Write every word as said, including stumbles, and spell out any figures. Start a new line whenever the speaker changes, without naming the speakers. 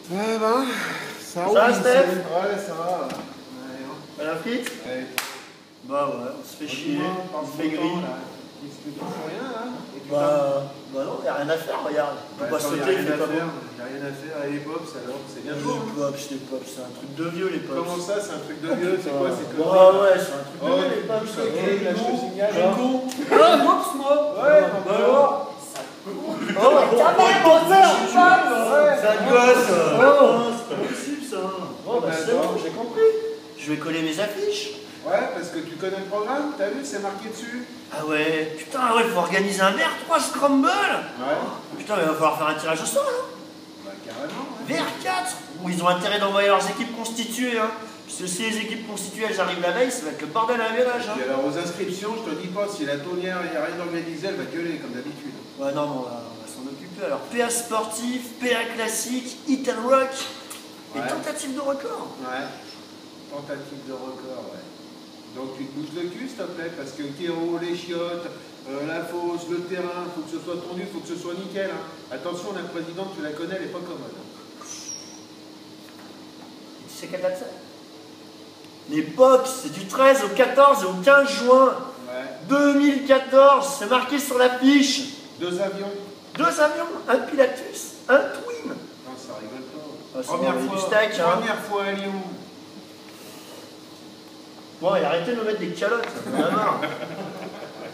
Ouais, ben, ça roule.
Ça va, Steph?
Ouais, ça va. Ouais,
Pas la frite?
ouais.
Bah ouais, on se fait chier,
Dis-moi,
on se fait gris.
Qu'est-ce que tu fais rien là? Et tu
Bah, bah non, y'a rien à faire, regarde. On peut
Ouais,
pas
attends, y a
sauter, il
rien
fait
à
pas
faire.
bon.
Y a rien à faire. Et les pops alors, c'est bien
Les
beau. hein.
pops, les pops, c'est un truc de vieux, les pops.
Comment ça, c'est un truc de vieux? C'est quoi ces
Ouais,
conneries?
ouais, c'est un truc de
Oh,
vieux, les
tu
pops.
pousses le cul, là, je te signale.
Un con.
Ah, mops, moi.
Ouais,
Bah alors.
Oh, quand même, menteur, mops.
Ça gosse.
Oh.
Oh, c'est pas possible, ça. Bon, bah
Bah,
c'est bon,
attends.
j'ai compris. Je vais coller mes affiches.
Ouais, parce que tu connais le programme, t'as vu, c'est marqué dessus.
Ah ouais, putain, ouais, faut organiser un verre trois scramble.
Ouais.
Putain, mais il va falloir faire un tirage au sort, là.
Bah, carrément. Ouais.
V R quatre, où ils ont intérêt d'envoyer leurs équipes constituées, hein. Parce que si les équipes constituées elles arrivent la veille, ça va être le bordel à un village, hein.
Et alors, aux inscriptions, je te dis pas, si la tonnière, il n'y a rien organisé, elle va gueuler comme d'habitude.
Ouais, non, mais on va, on va s'en occuper. Alors, P A sportif, P A classique, hit and rock, et
Ouais.
tentative de record.
Ouais. Tentative de record, ouais. Donc tu te bouges le cul, s'il te plaît, parce que Kéro, les chiottes, euh, la fosse, le terrain, faut que ce soit tendu, faut que ce soit nickel. Hein. Attention, la présidente, tu la connais, elle est pas commode.
Et tu sais quelle date c'est? Les Pops, c'est du treize au quatorze et au quinze juin
Ouais.
deux mille quatorze, c'est marqué sur la fiche.
Deux avions.
Deux avions, un Pilatus, un Twin.
Non, ça rigole pas.
Ah, c'est
première,
bon,
fois,
du steak, hein.
première fois à Lyon.
Bon, et arrêtez de me mettre des calottes, ça m'en a marre.